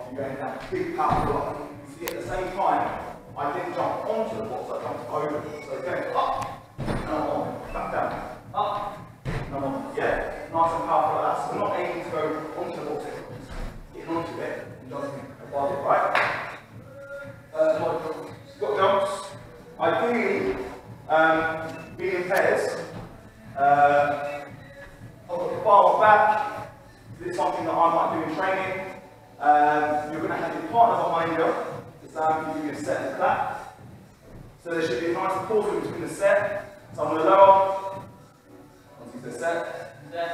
you're going down big powerful line. You see, at the same time, I didn't jump onto the box, I jumped over it. So it's going up, and I'm on, back down, up, and I'm on. Yeah, nice and powerful like that. So we're not aiming to go onto the box, getting onto it and jumping above it, right? Squat jumps, ideally, being in pairs. I've got the bar back. This is something that I might do in training. You're going to have your partner behind you. So give you a set like that. So there should be a nice pause in between the set. So I'm going to lower. Onto the set.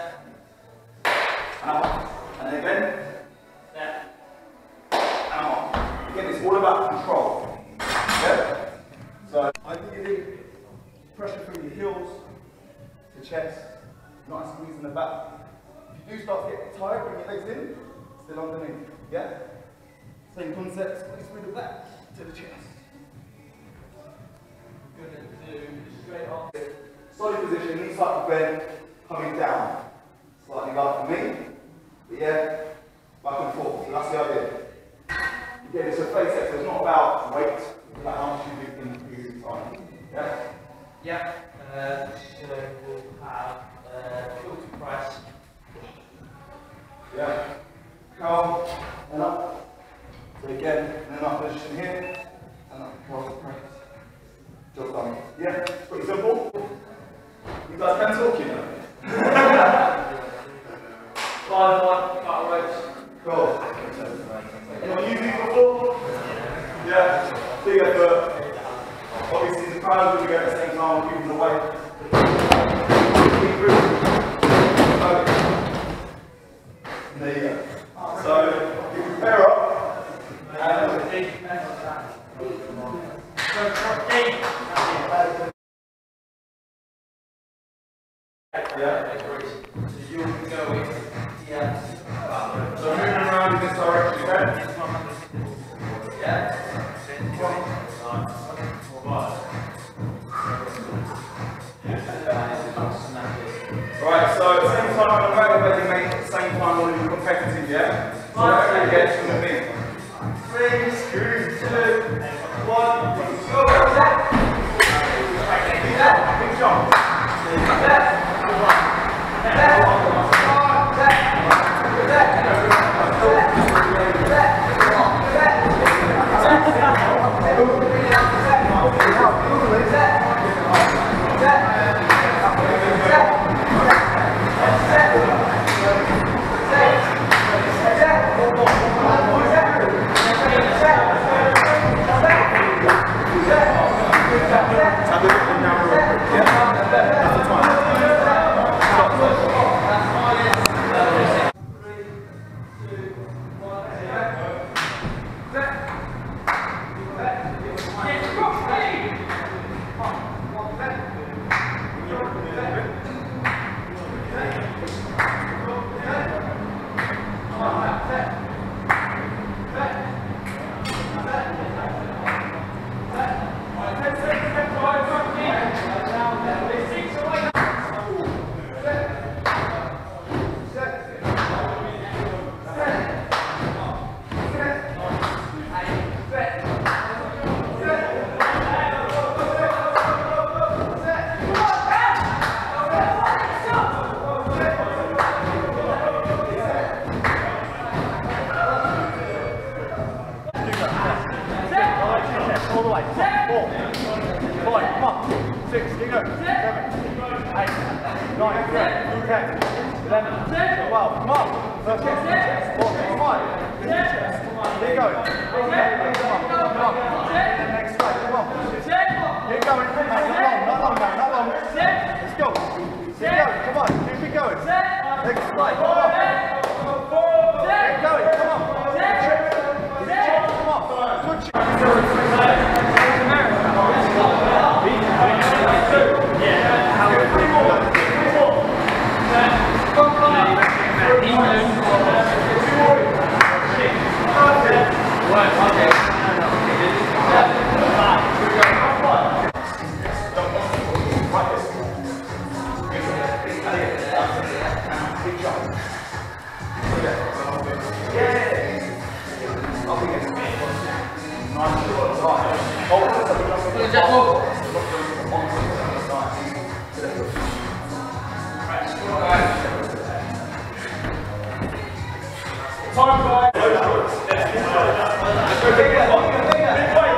And up. And then again. And up. Again, it's all about control. Okay? So ideally, pressure through your heels, the chest, nice squeeze in the back. If you do start to get tired, bring your legs in, still underneath. Yeah? Same concept, squeeze through the back to the chest. Good, do straight up. Solid position, knee slightly bend, coming down. Slightly up for me. But yeah, back and forth. So that's the idea. Again, it's a face set, so it's not about weight, it's about how much you do in the previous time. Yeah? Yeah. So we'll have filter press. Yeah. Calm and up. So again, and then up position here, and up, cross, press. Job done. Yeah, it's pretty simple. You guys can talk, you know. 5-1, cut ropes. Cool. Anyone used these before? Yeah, big effort. Obviously the crowd will be at the same time, keeping the weight. There you go. So, you prepare up. Yeah. So you'll be going. Yeah. So moving around in this direction, okay? Yeah. Right, so at the same time I'm motivating mate, at the same time I want to be competitive, yeah? So everybody gets from the thing. 3, 2, 1, go! Big jump. Time flies. No choice. Let's go big one. Big way.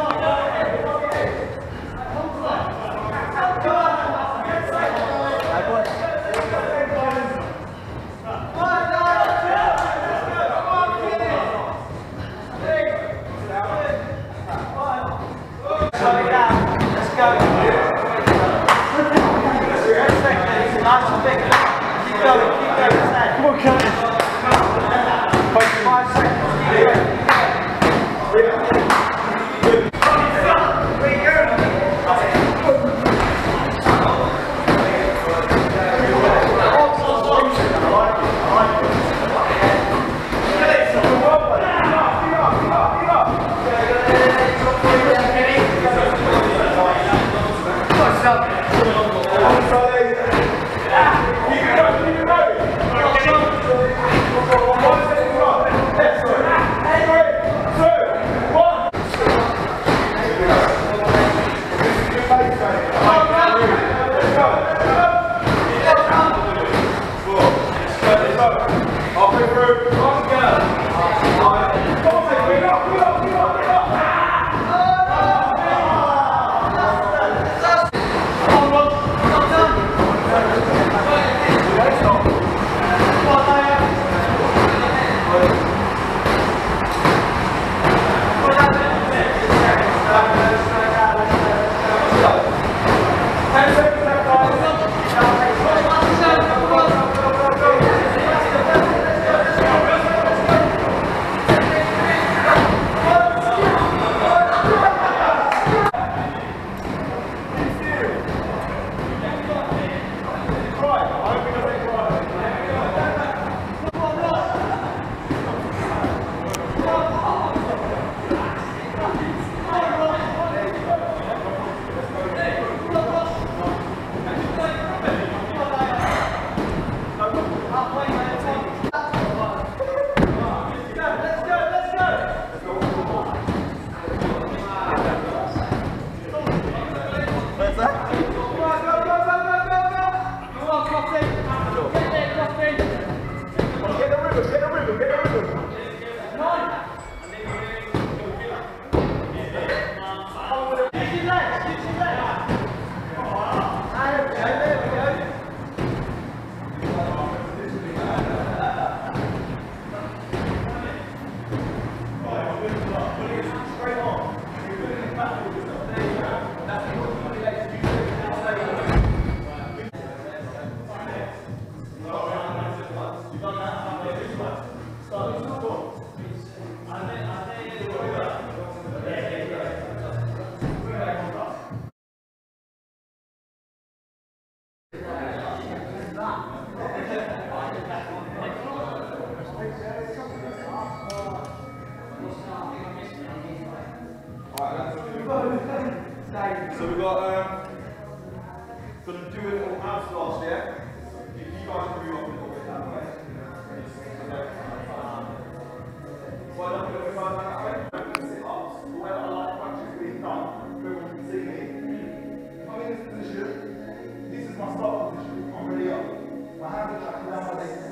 So we've got, going to do it all out last year. You guys can move on a little bit that way. Why don't we go that way? Sit-ups, where I like practice being done, everyone can see me. I'm in this position. This is my start position. I'm really up. My hands are tracking down my legs.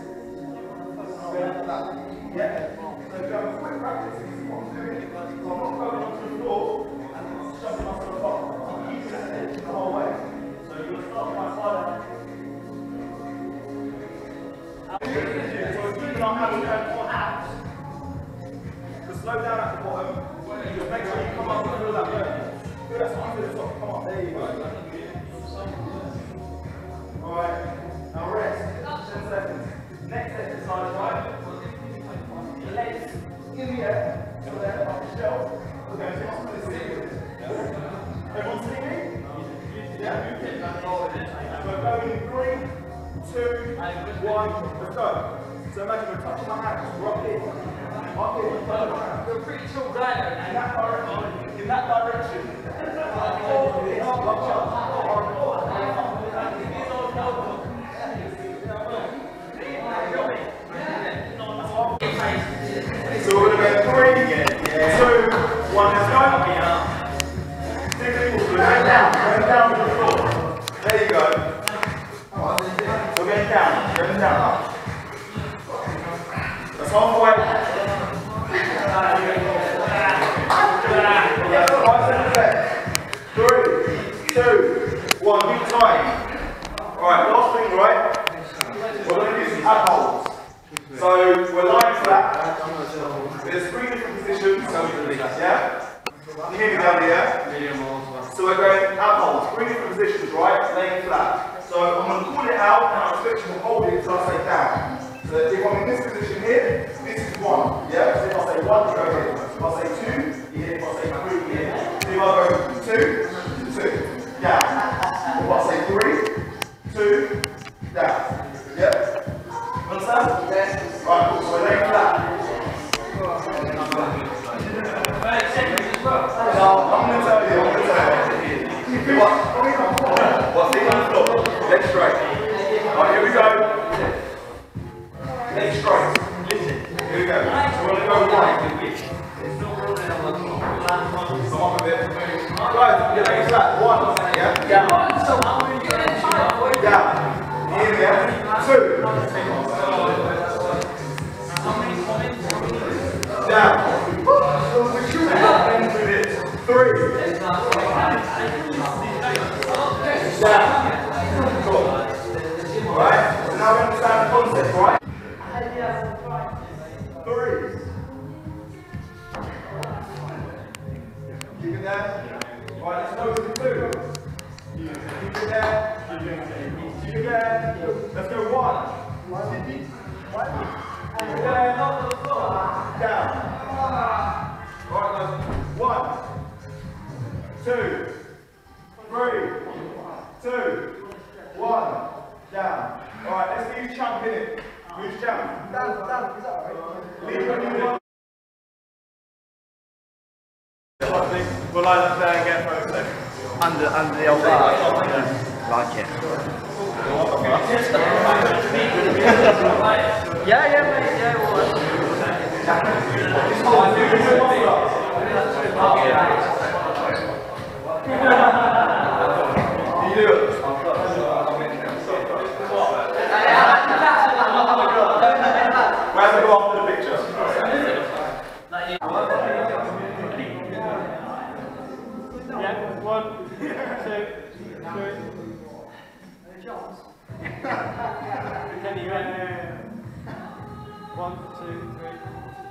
Yeah. So if you have a quick practice, this is what I'm doing. So I'm not going onto the floor and shoving myself up. I'm keeping that edge the whole way. So you're going to start with my side. So we're keeping our hands going on out. So slow down at the bottom. Just make sure you come up and feel that burn. Feel that spine to the top. Come up. There you go. Alright. Now rest. 10 seconds. Next exercise, right? The legs in the air. So they're up the shelf. We're going to do this sequence. Everyone see me? Yeah? We're going in 3, 2, 1, let's go. So imagine we're touching my hands, we're up here. Up here, touch my hands. You're a pretty tall guy though. In that direction. In that direction. So we're going to go 3, 2, 1, let's go. Going down to the floor. There you go. We're going down, up. That's halfway. 3, 2, 1, new time. Alright, last thing, right? We're going to do some ab holds. So we're lying flat. There's 3 different positions. Yeah? You hear me down here? So we're going ab holds. 3 different positions, right? Laying flat. So I'm going to call it out and I expect you to hold it until I say down. So if I'm in this position here, this is 1. Yeah? So if I say 1, you go here. If I say 2, you hit. If I say 3, you hit. If I go 2, 2, down. If I say 3, 2, down. Yeah? Understand? Yes. Right, cool. So we're laying flat. No, I'm going to tell you. What's the on the floor? Legs straight. Right, here we go. Legs straight. Listen. Here we go. So we're going to go right. Come on with it. Guys, your legs flat. 1. Yeah? Down. Down. Here we go. 2. Down. 3. Down. Cool. Right? So now we understand the concept, right? 3. Keep it there. Right, let's go to the 2. Keep it there. Keep it there. Let's go 1. Keep it there. Down. Right, guys. 1, 2, 3, 2, 1, down. Alright, let's use champ in it. Use champ. Down, is that alright? Leave when you want. We'll line up there and get photos. Under the old bar. Like it. Yeah, mate, yeah, all right. You do it. Where do we go after the picture? Yeah, 1, 2, 3. Can you go? 1, 2, 3.